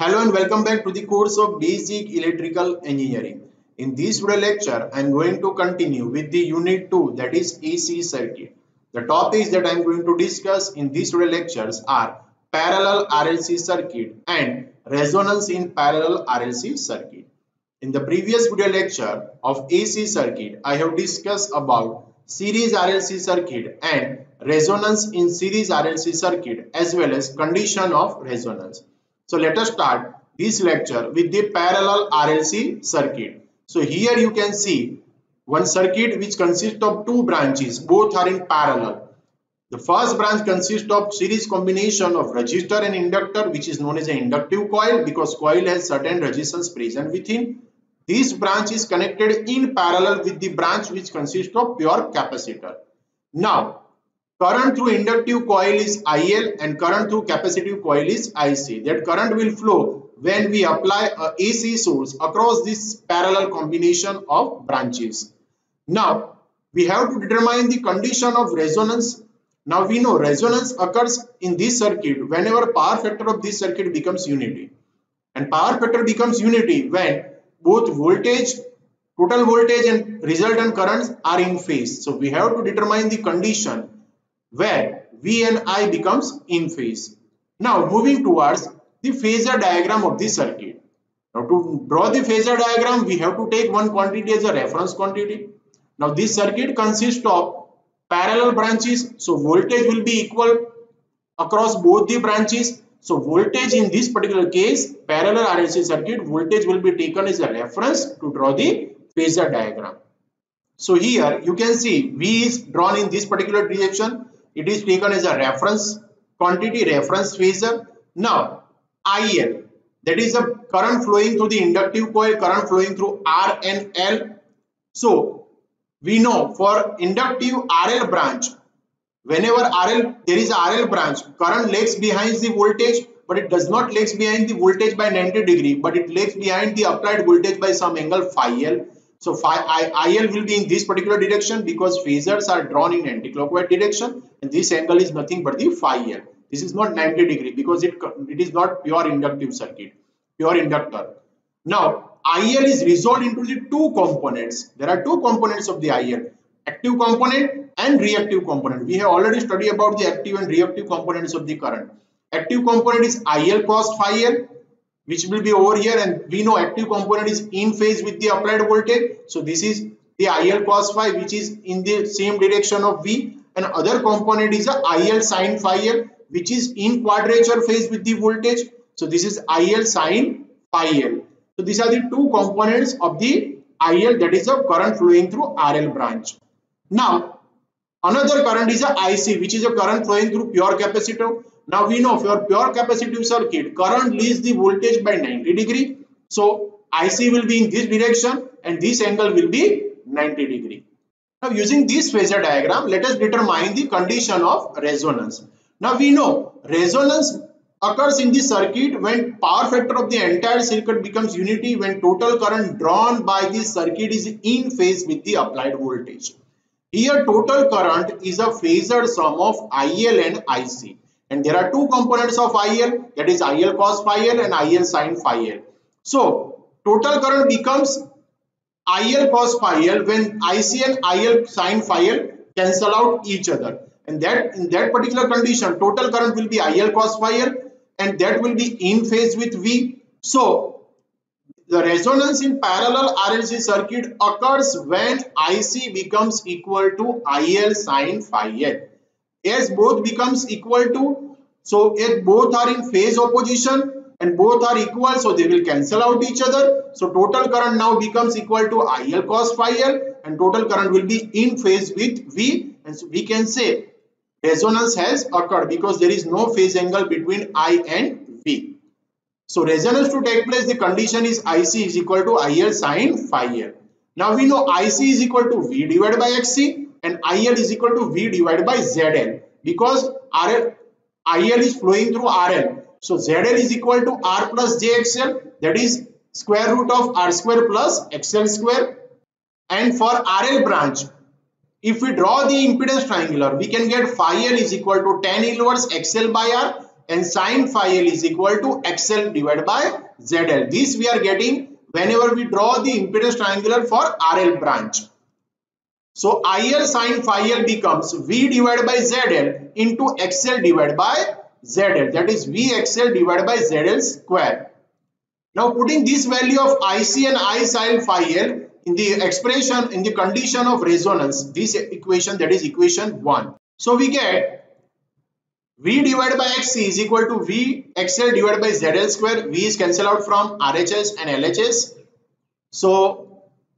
Hello and welcome back to the course of Basic Electrical Engineering. In this video lecture, I am going to continue with the unit 2, that is AC circuit. The topics that I am going to discuss in these video lectures are parallel RLC circuit and resonance in parallel RLC circuit. In the previous video lecture of AC circuit, I have discussed about series RLC circuit and resonance in series RLC circuit as well as condition of resonance. So let us start this lecture with the parallel RLC circuit. So here you can see one circuit which consists of two branches, both are in parallel. The first branch consists of series combination of resistor and inductor, which is known as an inductive coil because coil has certain resistance present within. This branch is connected in parallel with the branch which consists of pure capacitor. Now, current through inductive coil is IL and current through capacitive coil is IC. That current will flow when we apply a AC source across this parallel combination of branches. Now, we have to determine the condition of resonance. Now, we know resonance occurs in this circuit whenever power factor of this circuit becomes unity. And power factor becomes unity when both voltage, total voltage and resultant currents are in phase. So, we have to determine the condition where V and I becomes in phase. Now moving towards the phasor diagram of the circuit. Now to draw the phasor diagram, we have to take one quantity as a reference quantity. Now this circuit consists of parallel branches, so voltage will be equal across both the branches. So voltage in this particular case, parallel RLC circuit, voltage will be taken as a reference to draw the phasor diagram. So here you can see V is drawn in this particular direction. It is taken as a reference quantity, reference phasor. Now, IL, that is a current flowing through the inductive coil, current flowing through R and L. So, we know for inductive RL branch, whenever there is a RL branch, current lags behind the voltage, but it does not lags behind the voltage by 90 degree, but it lags behind the applied voltage by some angle phi L. So IL will be in this particular direction because phasors are drawn in anti-clockwise direction and this angle is nothing but the phi L. This is not 90 degree because it is not pure inductive circuit, pure inductor. Now IL is resolved into the two components. There are two components of the IL, active component and reactive component. We have already studied about the active and reactive components of the current. Active component is IL cos phi L, which will be over here, and we know active component is in phase with the applied voltage. So this is the IL cos phi, which is in the same direction of V, and other component is a IL sin phi L, which is in quadrature phase with the voltage. So this is IL sin phi L. So these are the two components of the IL, that is a current flowing through RL branch. Now another current is a IC, which is a current flowing through pure capacitor. Now we know for pure capacitive circuit, current leads the voltage by 90 degree. So IC will be in this direction and this angle will be 90 degree. Now using this phasor diagram, let us determine the condition of resonance. Now we know resonance occurs in the circuit when power factor of the entire circuit becomes unity, when total current drawn by this circuit is in phase with the applied voltage. Here total current is a phasor sum of IL and IC. And there are two components of IL, that is IL cos phi L and IL sin phi L. So total current becomes IL cos phi L when IC and IL sin phi L cancel out each other. And that in that particular condition, total current will be IL cos phi L and that will be in phase with V. So the resonance in parallel RLC circuit occurs when IC becomes equal to IL sin phi L. As both becomes equal to, so if both are in phase opposition and both are equal, so they will cancel out each other. So total current now becomes equal to IL cos phi L and total current will be in phase with V, and so we can say resonance has occurred because there is no phase angle between I and V. So resonance to take place, the condition is IC is equal to IL sin phi L. Now we know IC is equal to V divided by XC and IL is equal to V divided by ZL because IL is flowing through RL. So ZL is equal to R plus JXL, that is square root of R square plus XL square. And for RL branch, if we draw the impedance triangular, we can get phi L is equal to tan inverse XL by R and sin phi L is equal to XL divided by ZL. This we are getting whenever we draw the impedance triangular for RL branch. So IL sin phi L becomes V divided by ZL into XL divided by ZL, that is VXL divided by ZL square. Now putting this value of IC and I sin phi L in the expression, in the condition of resonance, this equation, that is equation 1. So we get V divided by XC is equal to V XL divided by ZL square. V is cancelled out from RHS and LHS. So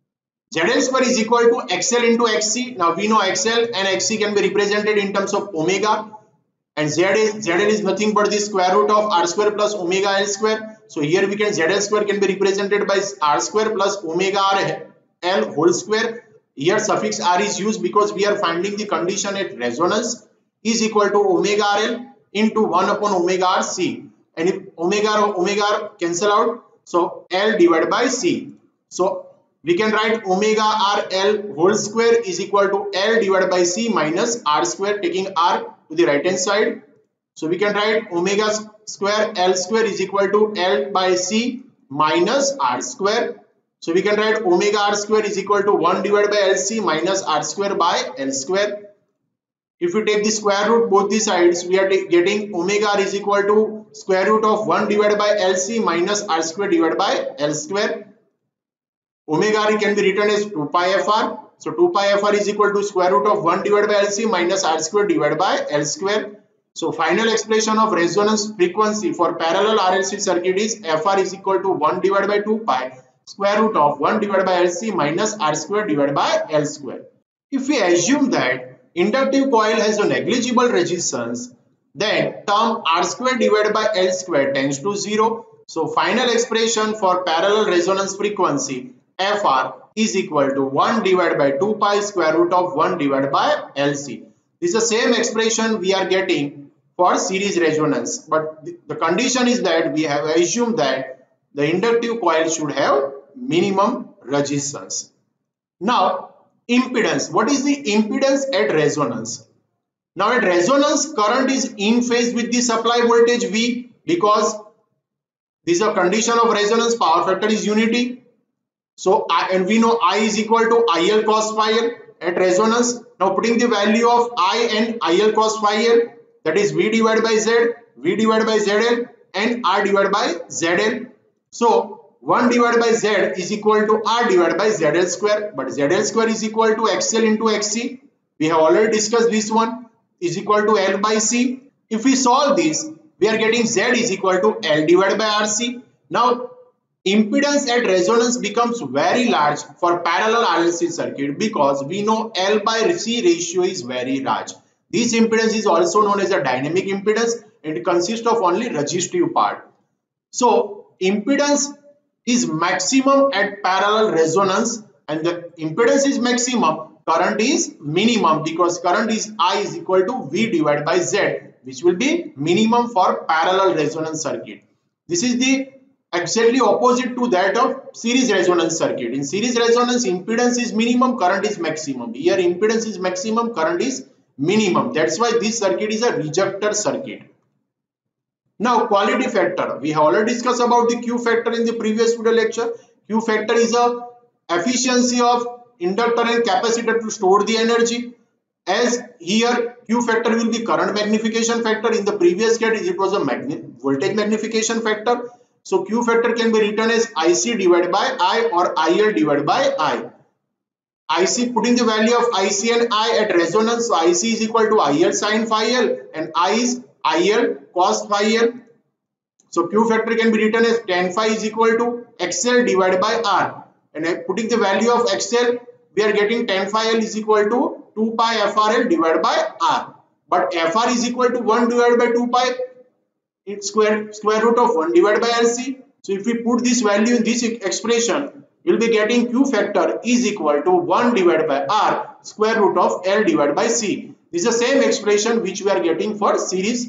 ZL square is equal to XL into XC. Now we know XL and XC can be represented in terms of omega, and ZL is nothing but the square root of R square plus omega L square. So here we can, ZL square can be represented by R square plus omega R L whole square. Here suffix R is used because we are finding the condition at resonance is equal to omega RL into 1 upon omega R C, and if omega R cancel out, so L divided by C. So we can write omega RL whole square is equal to L divided by C minus R square, taking R to the right hand side. So we can write omega square L square is equal to L by C minus R square. So we can write omega R square is equal to 1 divided by LC minus R square by L square. If we take the square root both the sides, we are getting omega R is equal to square root of 1 divided by LC minus R square divided by L square. Omega R can be written as 2 pi FR. So 2 pi FR is equal to square root of 1 divided by LC minus R square divided by L square. So final expression of resonance frequency for parallel RLC circuit is FR is equal to 1 divided by 2 pi square root of 1 divided by LC minus R square divided by L square. If we assume that inductive coil has a negligible resistance, then term R square divided by L square tends to 0. So final expression for parallel resonance frequency FR is equal to 1 divided by 2 pi square root of 1 divided by LC. This is the same expression we are getting for series resonance, but the condition is that we have assumed that the inductive coil should have minimum resistance. Now impedance. What is the impedance at resonance? Now at resonance, current is in phase with the supply voltage V, because this is a condition of resonance, power factor is unity. So and we know I is equal to IL cos phi L at resonance. Now putting the value of I and IL cos phi L, that is V divided by Z, V divided by ZL and R divided by ZL. So 1 divided by Z is equal to R divided by ZL square, but ZL square is equal to XL into XC. We have already discussed this one, is equal to L by C. If we solve this, we are getting Z is equal to L divided by RC. Now impedance at resonance becomes very large for parallel RLC circuit, because we know L by C ratio is very large. This impedance is also known as a dynamic impedance, and it consists of only resistive part. So impedance is maximum at parallel resonance, and the impedance is maximum, current is minimum, because current is I is equal to V divided by Z, which will be minimum for parallel resonance circuit. This is the exactly opposite to that of series resonance circuit. In series resonance, impedance is minimum, current is maximum. Here impedance is maximum, current is minimum. That's why this circuit is a rejector circuit. Now quality factor, we have already discussed about the Q factor in the previous video lecture. Q factor is a efficiency of inductor and capacitor to store the energy. As here Q factor will be current magnification factor. In the previous case it was a voltage magnification factor. So Q factor can be written as IC divided by I or IL divided by I. IC, putting the value of IC and I at resonance, so IC is equal to IL sin phi L and I is IL cos phi L. So Q factor can be written as tan phi is equal to XL divided by R, and putting the value of XL, we are getting tan phi L is equal to 2 pi FRL divided by R, but FR is equal to 1 divided by 2 pi, it's square root of 1 divided by LC. So if we put this value in this expression, we will be getting Q factor is equal to 1 divided by R square root of L divided by C. This is the same expression which we are getting for series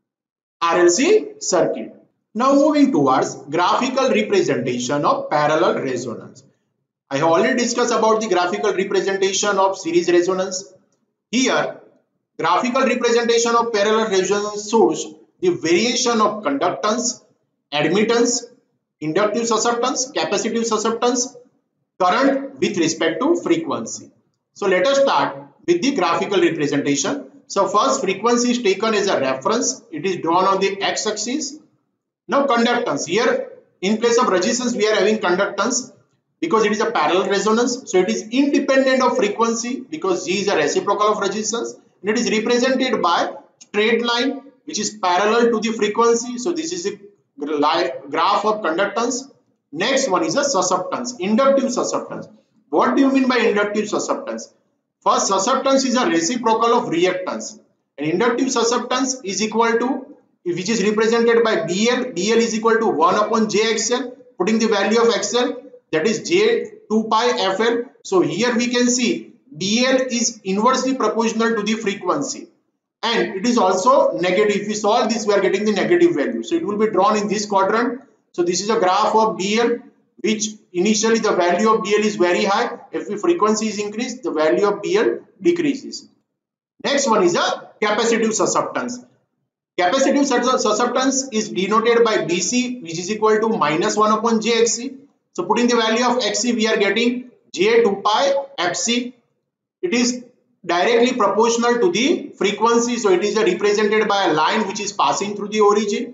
RLC circuit. Now moving towards graphical representation of parallel resonance. I have already discussed about the graphical representation of series resonance. Here graphical representation of parallel resonance shows the variation of conductance, admittance, inductive susceptance, capacitive susceptance, current with respect to frequency. So let us start with the graphical representation. So first, frequency is taken as a reference. It is drawn on the x-axis. Now conductance. Here in place of resistance we are having conductance because it is a parallel resonance. So it is independent of frequency because G is a reciprocal of resistance. And it is represented by straight line which is parallel to the frequency. So this is a graph of conductance. Next one is a susceptance, inductive susceptance. What do you mean by inductive susceptance? First, susceptance is a reciprocal of reactance. And inductive susceptance is equal to, which is represented by BL. BL is equal to 1 upon JXL. Putting the value of XL, that is J 2 pi FL. So here we can see BL is inversely proportional to the frequency. And it is also negative. If we solve this, we are getting the negative value. So it will be drawn in this quadrant. So this is a graph of BL, which initially the value of BL is very high. If the frequency is increased, the value of BL decreases. Next one is a capacitive susceptance. Capacitive susceptance is denoted by BC, which is equal to minus 1 upon JXC. So putting the value of XC, we are getting J 2 pi FC. It is directly proportional to the frequency. So it is represented by a line which is passing through the origin.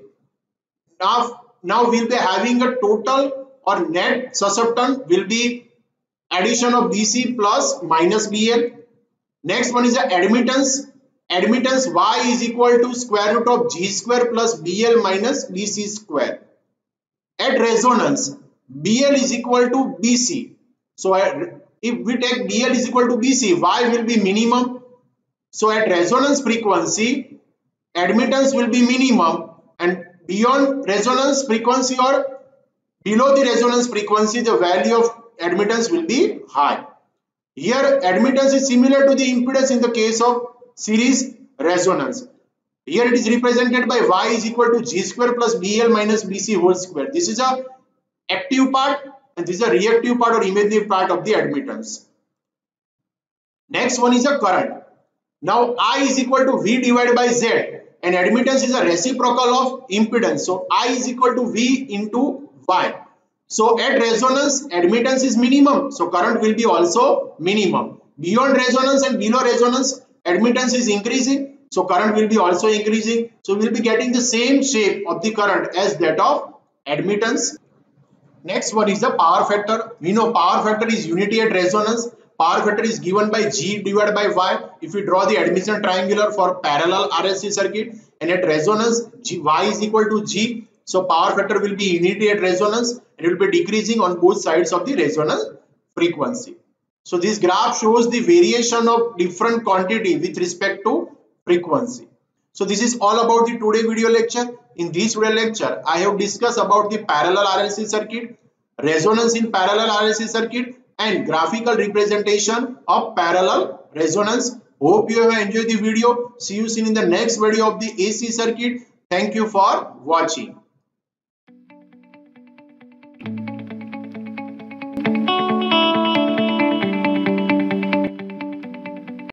Now we'll be having a total or net susceptance will be addition of BC plus minus BL. Next one is the admittance. Admittance Y is equal to square root of G square plus BL minus BC square. At resonance, BL is equal to BC. So if we take BL is equal to BC, Y will be minimum. So at resonance frequency, admittance will be minimum, and beyond resonance frequency or below the resonance frequency, the value of admittance will be high. Here admittance is similar to the impedance in the case of series resonance. Here it is represented by Y is equal to G square plus BL minus BC whole square. This is a active part and this is a reactive part or imaginary part of the admittance. Next one is a current. Now I is equal to V divided by Z. And admittance is a reciprocal of impedance. So I is equal to V into Y. So at resonance, admittance is minimum. So current will be also minimum. Beyond resonance and below resonance, admittance is increasing. So current will be also increasing. So we will be getting the same shape of the current as that of admittance. Next one is the power factor. We know power factor is unity at resonance. Power factor is given by G divided by Y. If we draw the admission triangular for parallel RLC circuit, and at resonance Y is equal to G, so power factor will be unity at resonance and it will be decreasing on both sides of the resonance frequency. So this graph shows the variation of different quantity with respect to frequency. So this is all about the today video lecture. In this video lecture, I have discussed about the parallel RLC circuit, resonance in parallel RLC circuit, and graphical representation of parallel resonance. Hope you have enjoyed the video. See you soon in the next video of the AC circuit. Thank you for watching.